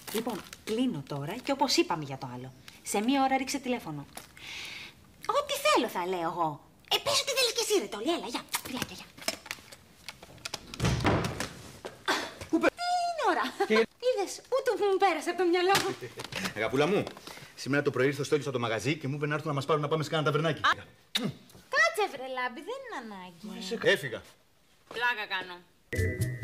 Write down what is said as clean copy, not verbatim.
Λοιπόν, κλείνω τώρα και όπως είπαμε για το άλλο. Σε μία ώρα ρίξε τηλέφωνο. Ό,τι θέλω θα λέω εγώ. Πες ό,τι θέλεις και εσύ, ρε Τόλι. Έλα, γεια. Φιλάκια, γεια. Τι είναι ώρα. Είδες, ούτε μου πέρασε από το μυαλό. Αγαπούλα μου, σήμερα το πρωί ήρθε ο Στέλιος από το μαγαζί και μου είπε να έρθουν να μας πάρουν να πάμε σε κάνα ταβερνάκι. Κάτσε, βρε Λάμπη, δεν είναι ανάγκη. Έφυγα. Πλάκα κάνω.